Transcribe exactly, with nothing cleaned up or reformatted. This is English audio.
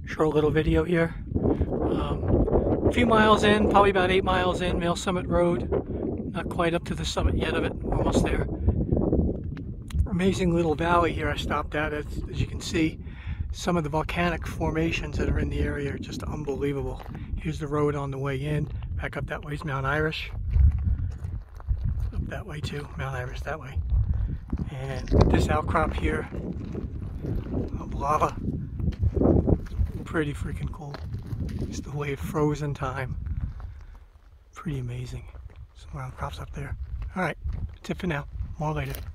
short little video here. Um, a few miles in, probably about eight miles in, Mail Summit Road. Not quite up to the summit yet of it, almost there. Amazing little valley here I stopped at. As, as you can see, some of the volcanic formations that are in the area are just unbelievable. Here's the road on the way in. Back up that way is Mount Irish. Up that way too, Mount Irish that way. And this outcrop here of lava, pretty freaking cool. Just the way it froze in time. Pretty amazing. Some outcrops up there. Alright, that's it for now. More later.